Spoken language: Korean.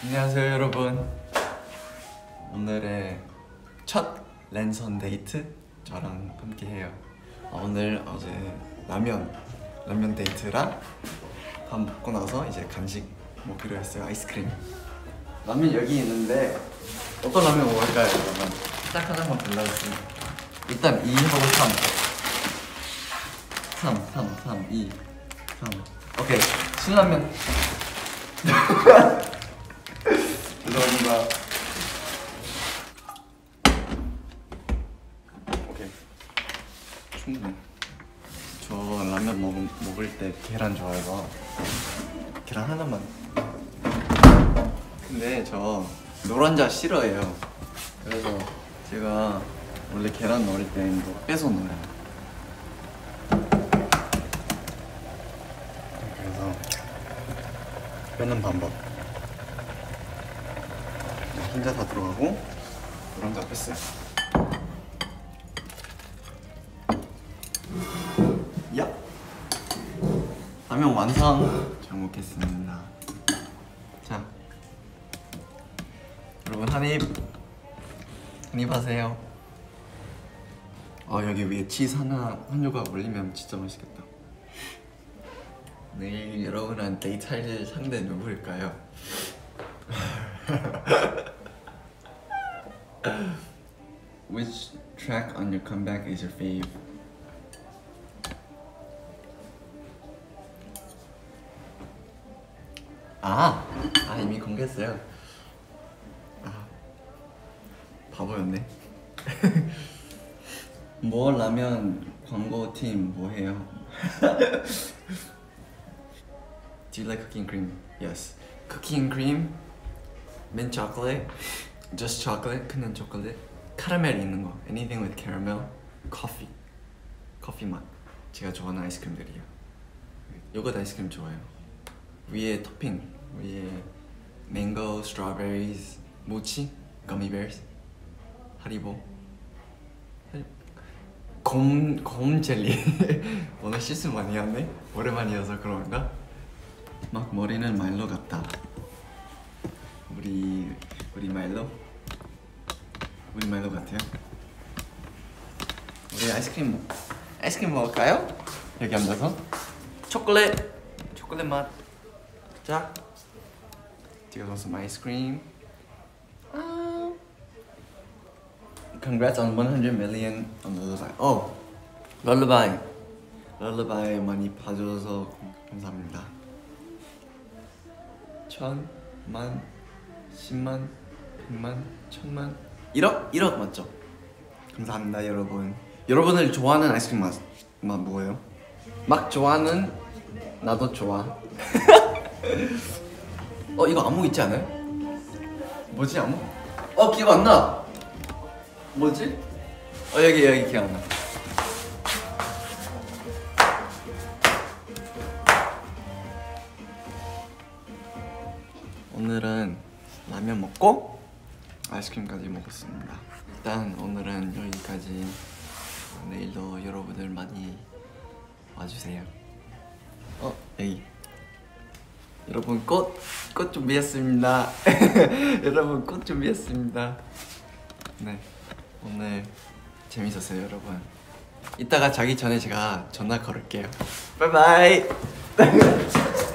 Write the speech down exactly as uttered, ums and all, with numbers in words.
안녕하세요 여러분. 오늘의 첫 랜선 데이트 저랑 함께 해요. 오늘 어제 라면 라면 데이트랑 밥 먹고 나서 이제 간식 먹기로 했어요. 아이스크림. 라면 여기 있는데 어떤 라면 먹을까요 여러분? 딱 하나만 골라주세요. 일단 이하고 삼 삼, 삼, 삼, 이, 삼. 오케이. 신라면. 죄송합니다. 오케이. 충분해. 저 라면 먹, 먹을 때 계란 좋아해서 계란 하나만. 근데 저 노른자 싫어해요. 그래서 제가 원래 계란 넣을 땐 이거 빼서 넣어요. 빼는 방법. 흰자 다 들어가고 노른자 뺐어요. 야! 라면 완성! 잘 먹겠습니다. 자, 여러분 한입! 한입 하세요. 어, 여기 위에 치즈 하나 한 조각 올리면 진짜 맛있겠다. 내일 여러분한 데이트할 상대 누구일까요? Which track on your comeback is your fave? 아! 아 이미 공개했어요. 아 바보였네. 뭐 라면 광고팀 뭐해요? Do you like cooking cream? Yes. Cooking cream, mint chocolate, just chocolate, 그냥 초콜릿, 카라멜 있는 거, anything with caramel, coffee, 커피 맛. 제가 좋아하는 아이스크림들이에요. 요거트 아이스크림 좋아해요. 위에 토핑, 위에 mango, strawberries, 모치, gummy bears, 하리보, 곰, 곰 젤리. 오늘 실수 많이 했네? 오랜만이어서 그런가? 막 머리는 마일로 같다. 우리 우리 마일로? 우리 마일로 같아요? 우리 아이스크림 아이스크림 먹을까요? 여기 앉아서 초콜릿 초콜릿 맛. 자, Give us some ice cream. Ah. Congrats on one hundred million on Lullaby. Oh, Lullaby. Lullaby 많이 봐줘서 감사합니다. 천, 만, 십만, 백만, 천만, 일억? 일억 맞죠? 감사합니다 여러분. 여러분을 좋아하는 아이스크림 맛, 맛 뭐예요? 막 좋아하는 나도 좋아. 어 이거 안무 있지 않아요? 뭐지 안무? 어 기억 안 나. 뭐지? 어 여기 여기 기억 안 나. 오늘은 라면 먹고 아이스크림까지 먹었습니다. 일단 오늘은 여기까지. 내일도 여러분들 많이 와주세요. 어 여기 여러분 꽃! 꽃 준비했습니다. 여러분 꽃 준비했습니다. 네 오늘 재밌었어요 여러분. 이따가 자기 전에 제가 전화 걸을게요. 바이바이.